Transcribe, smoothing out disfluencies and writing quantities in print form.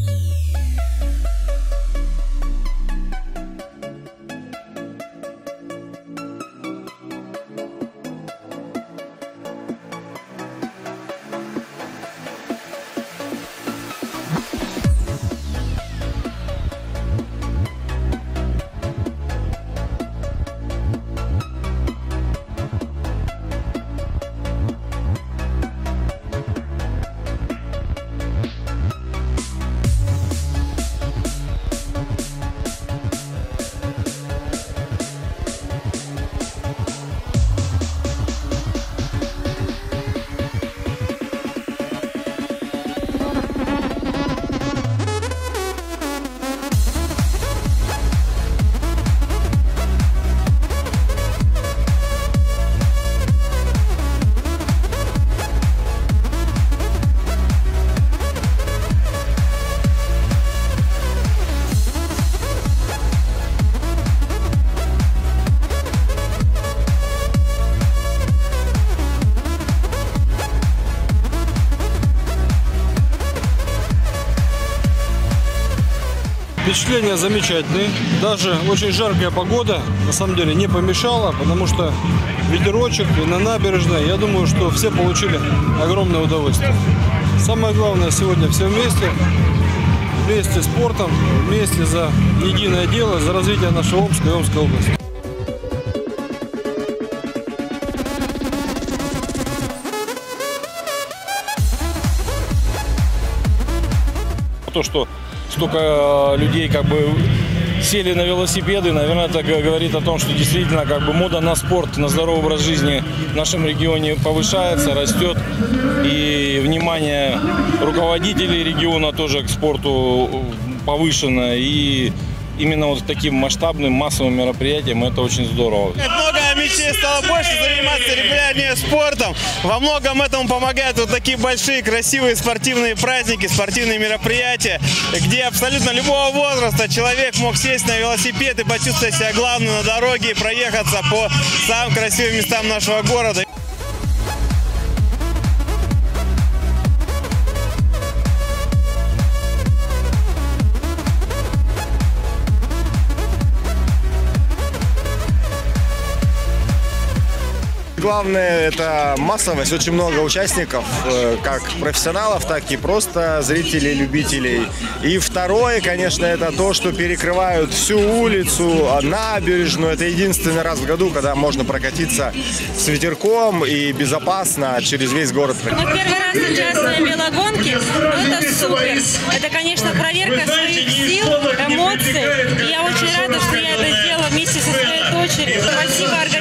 Впечатления замечательные. Даже очень жаркая погода на самом деле не помешала, потому что ветерочек и на набережной. Я думаю, что все получили огромное удовольствие. Самое главное сегодня все вместе спортом, вместе за единое дело, за развитие нашего Омска и Омской области. То, что столько людей как бы сели на велосипеды, наверное, это говорит о том, что действительно как бы мода на спорт, на здоровый образ жизни в нашем регионе повышается, растет. И внимание руководителей региона тоже к спорту повышено. И именно вот таким масштабным массовым мероприятием это очень здорово. Много мечей стало больше заниматься регулярнее спортом. Во многом этому помогают вот такие большие красивые спортивные праздники, спортивные мероприятия, где абсолютно любого возраста человек мог сесть на велосипед и почувствовать себя главным на дороге и проехаться по самым красивым местам нашего города. Главное – это массовость, очень много участников, как профессионалов, так и просто зрителей, любителей. И второе, конечно, это то, что перекрывают всю улицу, набережную. Это единственный раз в году, когда можно прокатиться с ветерком и безопасно через весь город. Мы первый раз участвуем в велогонке, но это супер. Это, конечно, проверка своих сил, эмоций. И я очень рада, что я это сделала вместе со своей дочерью. Спасибо